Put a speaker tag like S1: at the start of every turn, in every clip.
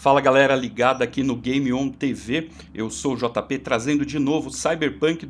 S1: Fala galera ligada aqui no Game On TV, eu sou o JP trazendo de novo Cyberpunk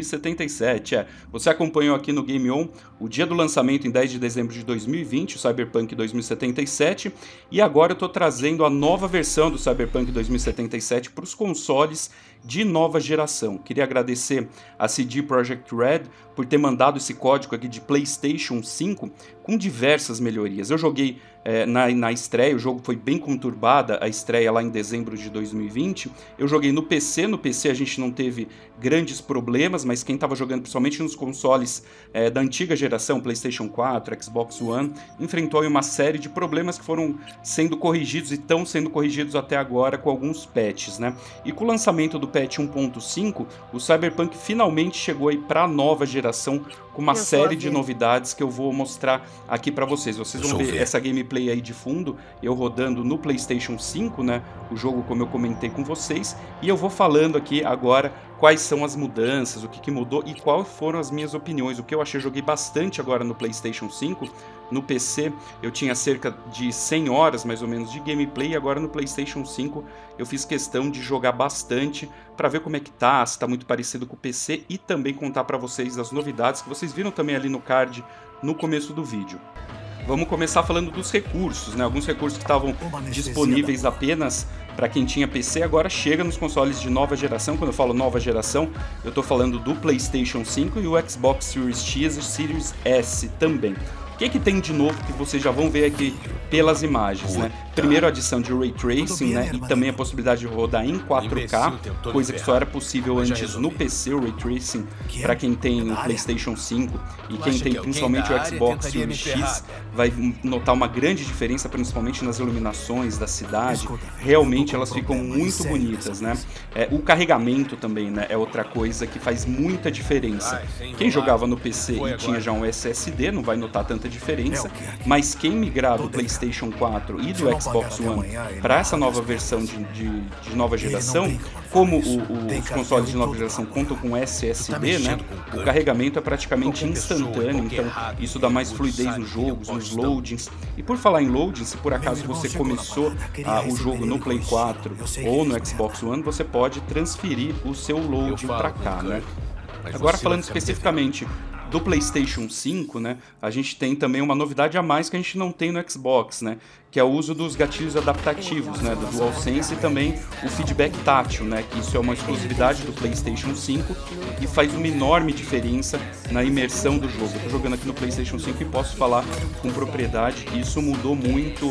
S1: 2077. Você acompanhou aqui no Game On o dia do lançamento em 10 de dezembro de 2020, o Cyberpunk 2077, e agora eu estou trazendo a nova versão do Cyberpunk 2077 para os consoles de nova geração. Queria agradecer a CD Projekt Red por ter mandado esse código aqui de PlayStation 5 com diversas melhorias. Eu joguei na estreia, o jogo foi bem conturbada, a estreia lá em dezembro de 2020. Eu joguei no PC a gente não teve grandes problemas, mas quem estava jogando principalmente nos consoles da antiga geração, PlayStation 4, Xbox One, enfrentou aí uma série de problemas que foram sendo corrigidos e estão sendo corrigidos até agora com alguns patches, né? E com o lançamento do patch 1.5, o Cyberpunk finalmente chegou aí para a nova geração com uma série de novidades que eu vou mostrar aqui para vocês. Vocês vão ver essa gameplay aí de fundo, eu rodando no PlayStation 5, né? O jogo, como eu comentei com vocês, e eu vou falando aqui agora quais são as mudanças, o que mudou e quais foram as minhas opiniões. O que eu achei, joguei bastante agora no PlayStation 5. No PC eu tinha cerca de 100 horas mais ou menos de gameplay, e agora no PlayStation 5 eu fiz questão de jogar bastante para ver como é que tá, se tá muito parecido com o PC, e também contar para vocês as novidades que vocês viram também ali no card no começo do vídeo. Vamos começar falando dos recursos, né? Alguns recursos que estavam disponíveis apenas para quem tinha PC, agora chega nos consoles de nova geração. Quando eu falo nova geração, eu estou falando do PlayStation 5 e o Xbox Series X e Series S também. O que tem de novo que vocês já vão ver aqui pelas imagens, né? Primeiro, a adição de Ray Tracing, né? E também a possibilidade de rodar em 4K, coisa que só era possível antes no PC, o Ray Tracing, para quem tem o PlayStation 5 e quem tem principalmente o Xbox Series X, vai notar uma grande diferença, principalmente nas iluminações da cidade. Realmente elas ficam muito bonitas, né? O carregamento também, né? É outra coisa que faz muita diferença. Quem jogava no PC e tinha já um SSD não vai notar tanta diferença, mas quem migrar do PlayStation 4 e do Xbox One para essa nova versão de nova geração, como os consoles de nova geração contam com SSD, né, o carregamento é praticamente instantâneo, então isso dá mais fluidez nos jogos, nos loadings. E por falar em loading, se por acaso você começou o jogo no Play 4 ou no Xbox One, você pode transferir o seu loading para cá, né? Agora falando especificamente do PlayStation 5, né, a gente tem também uma novidade a mais que a gente não tem no Xbox, né, que é o uso dos gatilhos adaptativos, né, do DualSense, e também o feedback tátil, né, que isso é uma exclusividade do PlayStation 5 e faz uma enorme diferença na imersão do jogo. Eu tô jogando aqui no PlayStation 5 e posso falar com propriedade que isso mudou muito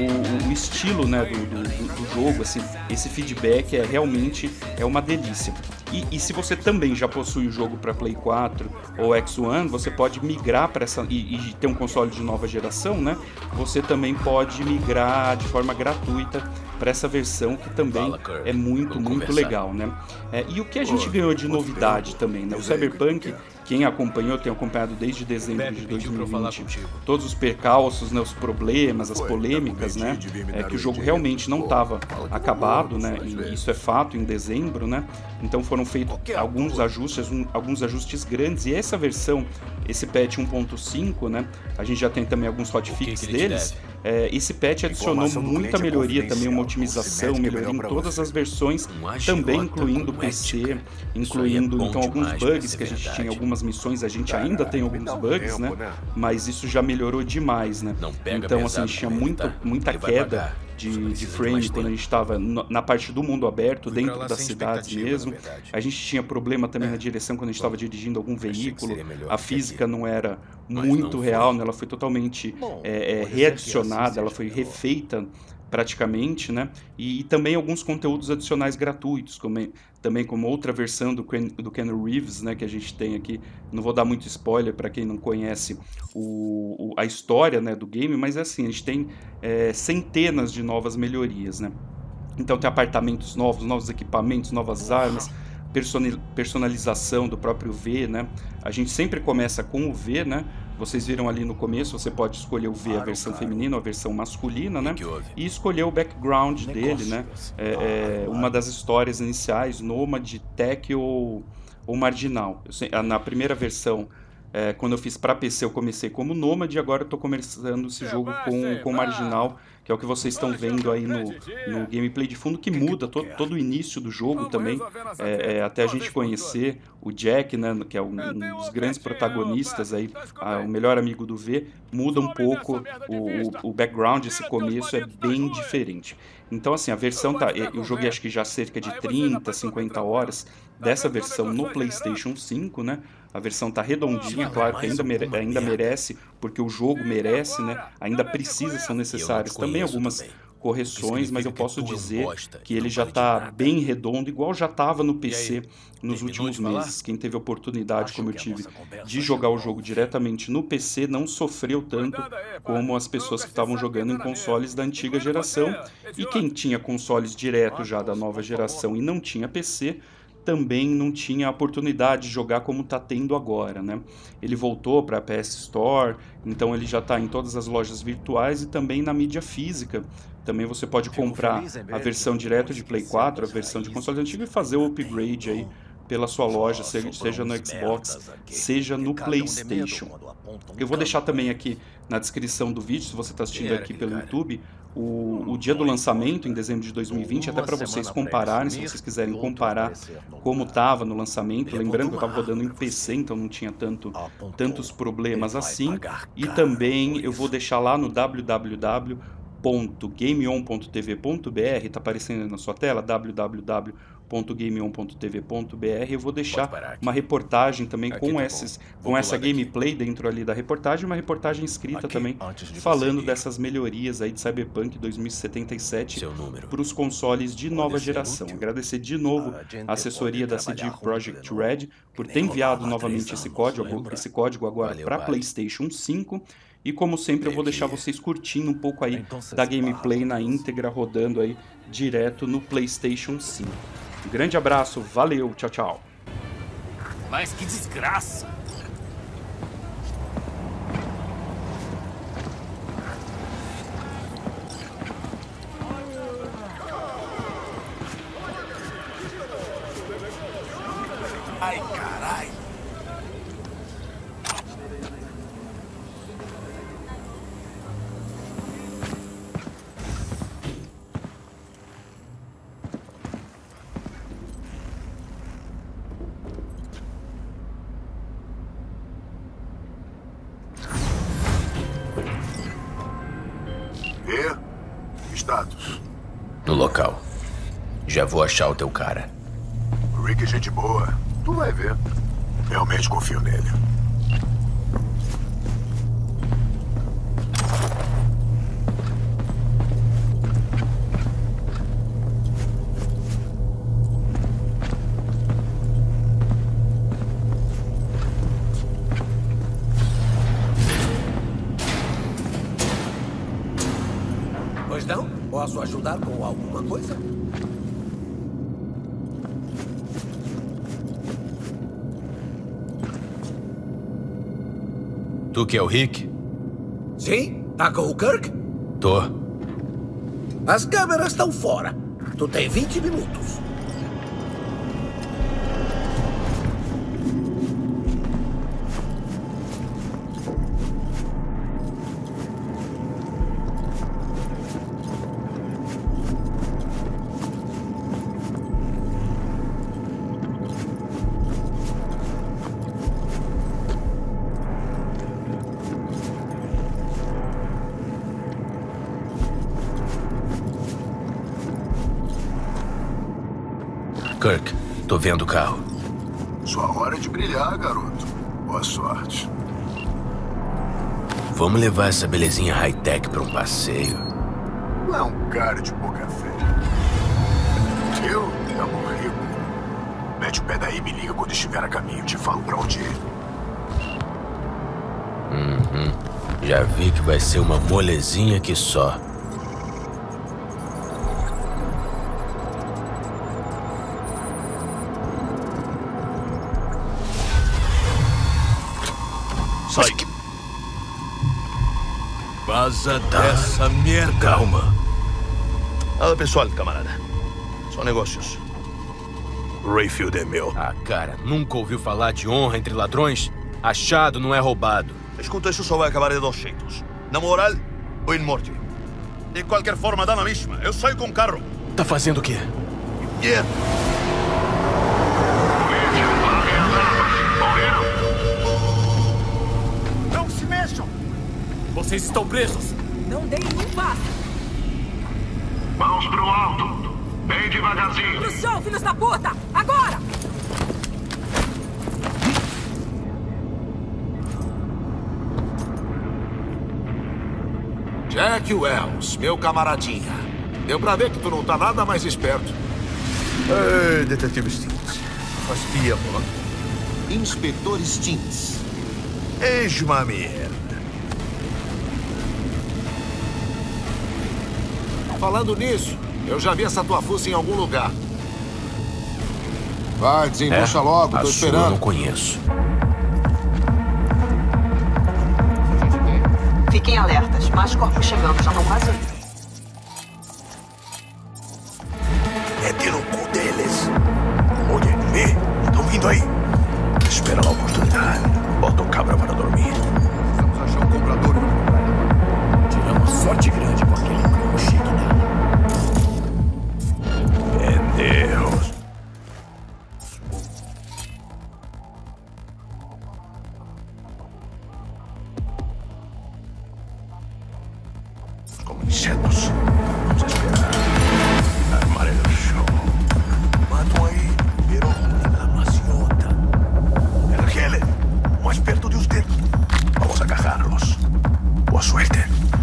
S1: o estilo, né, do jogo, assim, esse feedback realmente uma delícia. E se você também já possui o jogo para Play 4 ou X1, você pode migrar para essa e ter um console de nova geração, né? Você também pode migrar de forma gratuita para essa versão, que também é muito legal, né? E o que a gente ganhou de novidade também, né? O Cyberpunk, quem acompanhou, tem acompanhado desde dezembro de 2020 todos os percalços, né, os problemas, as polêmicas, né, que o jogo realmente não estava acabado, né, e isso é fato, em dezembro, né, então foram feitos alguns ajustes grandes, e essa versão, esse patch 1.5, né, a gente já tem também alguns hotfixes deles. Esse patch adicionou muita melhoria também, uma otimização, melhoria em todas as versões, também incluindo o PC, incluindo então alguns bugs que a gente tinha, algumas missões a gente ainda tem alguns bugs, né? Mas isso já melhorou demais, né? Então assim, a gente tinha muita queda de frame quando a gente estava na parte do mundo aberto, dentro das cidades mesmo. A gente tinha problema também na direção quando a gente estava dirigindo algum veículo. A física não era muito real, né? Ela foi totalmente readicionada, ela foi refeita praticamente, né? E também alguns conteúdos adicionais gratuitos, também como outra versão do Keanu Reeves, né, que a gente tem aqui. Não vou dar muito spoiler para quem não conhece a história, né, do game, mas é assim, a gente tem centenas de novas melhorias, né? Então tem apartamentos novos equipamentos, novas armas, personalização do próprio V, né? A gente sempre começa com o V, né? Vocês viram ali no começo, você pode escolher o V, a versão feminina ou a versão masculina, né? E escolher o background dele, né? Uma das histórias iniciais, nômade, tech ou marginal. Na primeira versão Quando eu fiz para PC eu comecei como Nômade e agora eu tô começando esse jogo com Marginal, que é o que vocês estão vendo aí no gameplay de fundo, que muda todo o início do jogo também, até a gente conhecer o Jack, né, que é um dos grandes protagonistas aí, o melhor amigo do V, muda um pouco o background, esse começo é bem diferente. Então assim, a versão eu joguei acho que já cerca de 30, 50 horas dessa versão no PlayStation 5, né? A versão tá redondinha, claro que ainda merece, porque o jogo merece, né? Ainda precisa, são necessárias também algumas correções, mas eu posso dizer que ele já tá bem redondo, igual já tava no PC nos últimos meses. Quem teve a oportunidade, como eu tive, de jogar o jogo diretamente no PC, não sofreu tanto como as pessoas que estavam jogando em consoles da antiga geração. E quem tinha consoles direto já da nova geração e não tinha PC, também não tinha a oportunidade de jogar como está tendo agora, né? Ele voltou para a PS Store, então ele já está em todas as lojas virtuais e também na mídia física. Também você pode comprar a versão direto de Play 4, a versão de console antigo e fazer o upgrade aí pela sua loja, seja no Xbox, seja no PlayStation. Eu vou deixar também aqui na descrição do vídeo, se você está assistindo aqui pelo YouTube, o dia do lançamento, em dezembro de 2020, até para vocês compararem, se vocês quiserem comparar como estava no lançamento. Lembrando que eu estava rodando em PC, então não tinha tantos problemas assim. E também eu vou deixar lá no www.gameon.tv.br, tá aparecendo aí na sua tela, www.gameon.tv.br. Eu vou deixar uma reportagem também com essa gameplay dentro ali da reportagem, uma reportagem escrita também, falando dessas melhorias aí de Cyberpunk 2077 para os consoles de nova geração. Agradecer de novo a assessoria da CD Projekt Red por ter enviado novamente esse código agora para PlayStation 5. E como sempre eu vou deixar vocês curtindo um pouco aí da gameplay na íntegra, rodando aí direto no PlayStation 5. Um grande abraço, valeu, tchau, tchau.
S2: Mas que desgraça! Ai, caralho!
S3: Status.
S2: No local. Já vou achar o teu cara.
S3: O Rick é gente boa. Tu vai ver. Realmente confio nele.
S4: Pois não? Posso ajudar com alguma coisa?
S2: Tu que é o Rick?
S4: Sim? Tá com o Kirk?
S2: Tô.
S4: As câmeras estão fora. Tu tem 20 minutos.
S2: Kirk, tô vendo o carro.
S3: Sua hora de brilhar, garoto. Boa sorte.
S2: Vamos levar essa belezinha high-tech pra um passeio.
S3: Não é um cara de pouca fé. Eu, amor rico. Mete o pé daí e me liga quando estiver a caminho. Te falo pra onde ir.
S2: Já vi que vai ser uma molezinha que só.
S5: Sai. Vaza dessa merda.
S2: Calma.
S5: Nada pessoal, camarada. Só negócios. Rayfield é meu.
S2: Ah, cara, nunca ouviu falar de honra entre ladrões? Achado não é roubado.
S5: Escuta, isso só vai acabar de dois jeitos. Na moral ou em morte. De qualquer forma, dá na mesma. Eu saio com o carro.
S2: Tá fazendo o quê?
S5: Yeah.
S3: Não se mexam!
S2: Vocês estão presos.
S6: Não deem um passo!
S3: Mãos pro alto! Bem devagarzinho!
S6: Pro chão, filhos da puta! Agora!
S4: Jack Wells, meu camaradinha. Deu pra ver que tu não tá nada mais esperto.
S5: Ei, detetive Stintz. Faz tempo.
S4: Inspetor Stintz.
S5: Eis-ma merda.
S4: Falando nisso, eu já vi essa tua fuça em algum lugar. Vai, desembucha logo,
S2: A
S4: tô
S2: sua eu
S4: esperando.
S2: não conheço.
S6: Fiquem alertas. Mais corpos chegando. Já estão quase aí.
S3: É de no cu deles! Olha, vê! Estão vindo aí! Espera a oportunidade. Bota o cabra para dormir.
S4: Vamos achar um comprador.
S3: Tiramos sorte grande com aquele cromo chique dela. Pendejos. Como insetos. Vamos esperar. Armar el show. Matam aí, pero la maciota. Ergele, mais perto de usted. Vamos a agarrarlos. Boa suerte.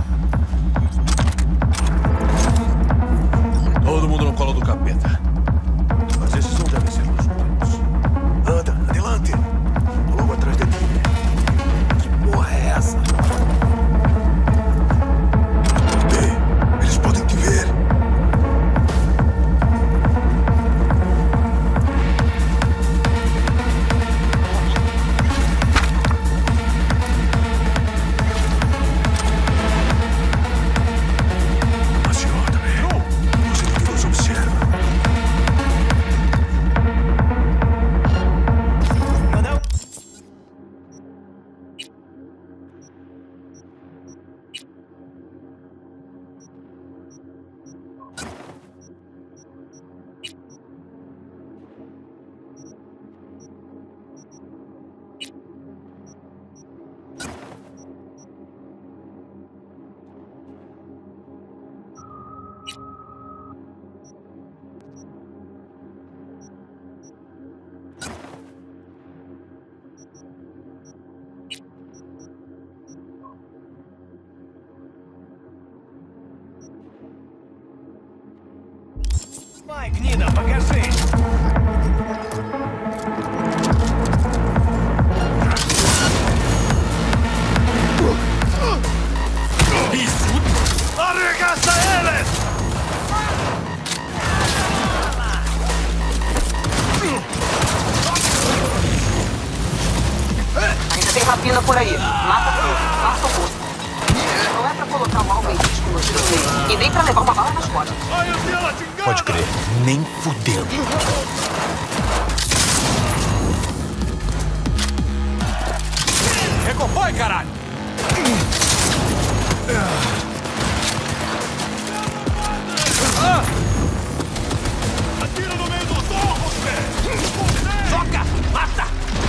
S5: Todo mundo no colo do capeta. Mas esses não devem ser os únicos.
S3: Anda, adelante. Tô logo atrás de ti. Que porra é essa? Vê, eles podem te ver. Maciota, velho. Os inimigos observam.
S5: Mike, Nina, bagageiro. Isso! Arregaça eles!
S6: Ainda tem rapina por aí. Mata tudo. Faça o rosto. Não é pra colocar o alvo em risco no tiroteio. E nem pra levar uma bala nas costas.
S2: Pode crer. Nem fudendo.
S5: Recompõe, caralho! Atira no meio dos ovos, velho! Soca! Mata!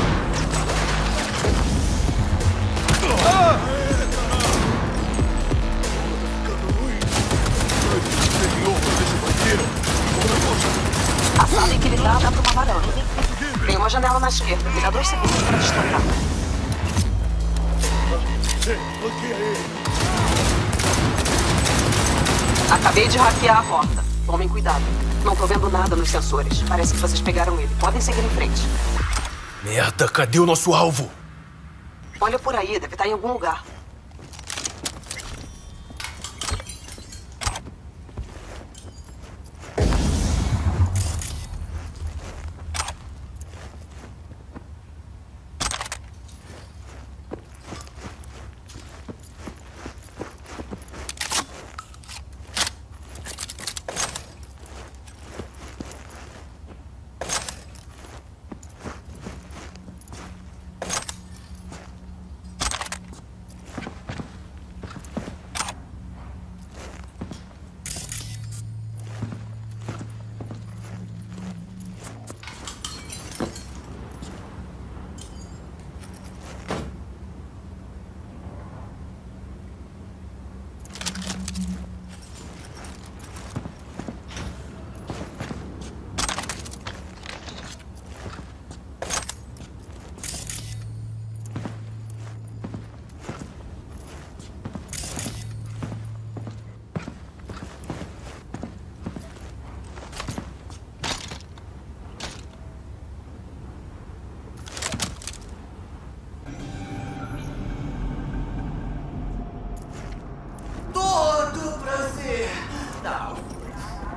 S6: A sala em que ele tá dá pra uma varanda. Tem uma janela na esquerda. Me dá 2 segundos pra destrancar. Acabei de hackear a porta. Tomem cuidado. Não tô vendo nada nos sensores. Parece que vocês pegaram ele. Podem seguir em frente.
S2: Merda, cadê o nosso alvo?
S6: Olha por aí, deve estar em algum lugar.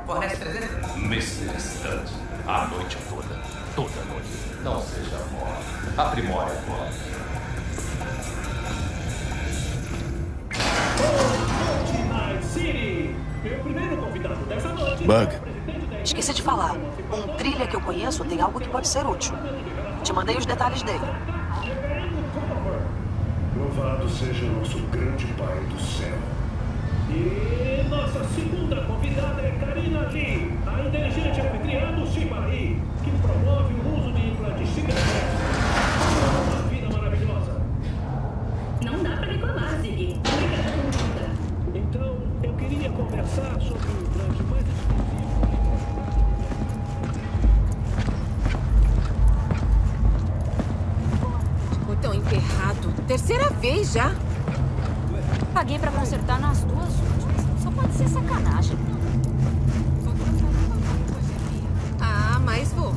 S6: Fornece 300?
S7: Mr. Stunt, a noite toda. Toda noite. Não seja mole. Aprimore agora.
S3: Bug.
S6: Esqueci de falar. Um trilha que eu conheço tem algo que pode ser útil. Te mandei os detalhes dele.
S8: Louvado seja nosso grande Pai do céu. E nossa segunda convidada é Karina Lee, a inteligente anfitriã do Shibai, que promove o uso de implantes cibernéticos. Uma vida maravilhosa.
S9: Não dá pra reclamar, Zig. Obrigada.
S8: Então, eu queria conversar sobre o implante mais
S10: Botão emperrado. Terceira vez já.
S9: Paguei pra consertar nas duas últimas. Só pode ser sacanagem.
S10: Ah, mas vou.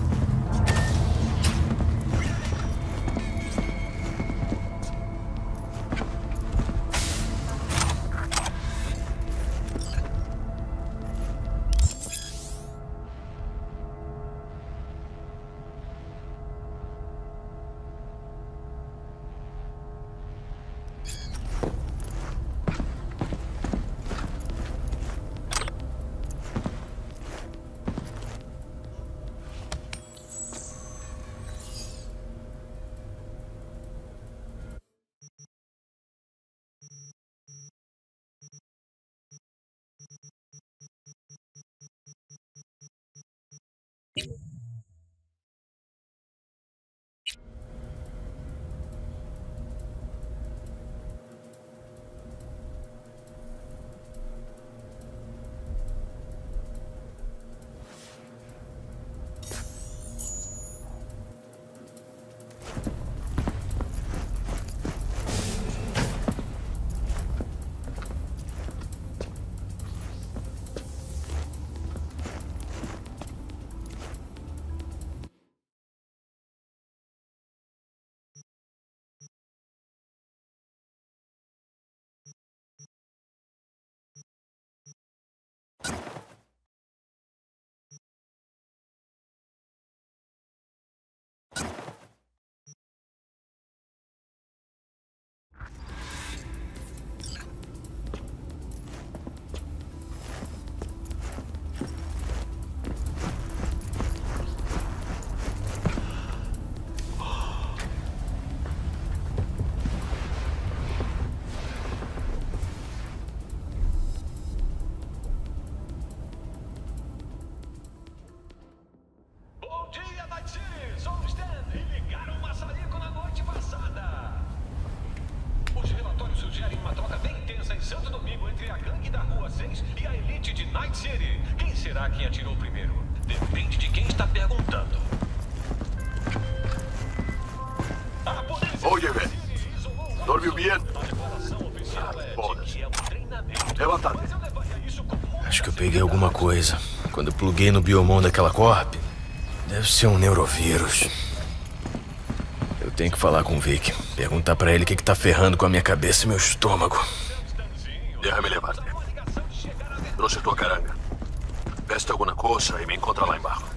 S11: Quem atirou primeiro? Depende de quem está perguntando.
S3: Oye, Ben. ¿Dormiu bien? Levanta-te.
S2: Acho que eu peguei alguma coisa. Quando eu pluguei no biomon daquela corp, deve ser um neurovírus. Eu tenho que falar com o Vic. Perguntar pra ele o que tá ferrando com a minha cabeça e meu estômago.
S3: Déjame levarte. Trouxe tua caranga. Veste alguma coisa e me encontra lá embaixo.